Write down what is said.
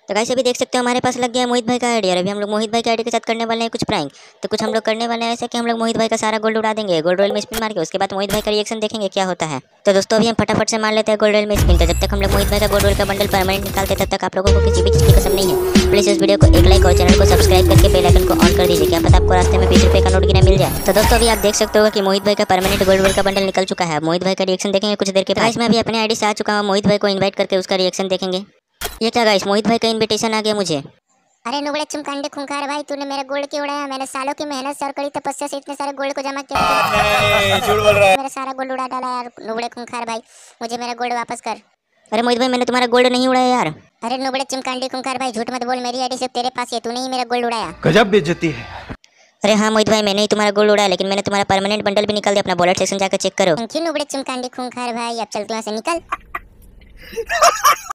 तो गाइस अभी देख सकते हो हमारे पास लग गया है मोहित भाई का आईडी और अभी हम लोग मोहित भाई के आईडी के साथ करने वाले हैं कुछ प्रैंक। तो कुछ हम लोग करने वाले हैं ऐसा कि हम लोग मोहित भाई का सारा गोल्ड उड़ा देंगे गोल्ड रॉयल में स्पिन मार के, उसके बाद मोहित भाई का रिएक्शन देखेंगे क्या होता है। तो दोस्तों अभी हम फटाफट से मार लेते हैं गोल्ड रॉयल में स्पिन। तो जब तक हम लोग मोहित भाई का गोल्ड रॉयल का बंडल परमानेंट निकालते तब तक आप लोगों को किसी भी चीज की कसम नहीं है। प्लीज इस वीडियो को एक लाइक और चैनल को सब्सक्राइब करके बेल आइकन को ऑन कर दीजिए, क्या पता आपको रास्ते में 20 रुपए का नोट गिरा मिल जाए। तो दोस्तों अभी आप देख सकते हो कि मोहित भाई का परमानेंट गोल्ड रॉयल का बंडल निकल चुका है। मोहित भाई का रिएक्शन देखेंगे कुछ देर के बाद। मैं अभी अपने आईडी से आ चुका हूँ, मोहित भाई को इन्वाइट करके उसका रिएक्शन देखेंगे। ये क्या गाइस, मोहित भाई का इन्विटेशन आ गया मुझे। अरे नुबड़े चुमकांडे खूंखार भाई, तूने मेरा गोल्ड क्यों उड़ाया? मैंने सालों की मेहनत से और कड़ी तपस्या से इतने सारे गोल्ड को जमा किया। झूठ बोल रहा है। मेरा सारा गोल्ड उड़ा डाला यार नुबड़े खूंखार भाई, मुझे मेरा गोल्ड वापस कर। अरे मोहित भाई मैंने तुम्हारा गोल्ड नहीं उड़ाया यार। अरे नुबड़े चुमकांडे खूंखार भाई, झूठ मत बोल, मेरी आईडी सिर्फ तेरे पास है, तूने ही मेरा गोल्ड उड़ाया। गजब बेइज्जती है। अरे हाँ मोहित भाई मैंने ही तुम्हारा गोल्ड उड़ाया, लेकिन मैंने तुम्हारा परमानेंट बंडल भी निकाल दिया, अपना वॉलेट सेक्शन जाकर चेक करो। थैंक यू नुबड़े चुमकांडे खूंखार भाई, अब चल तू यहाँ से निकल।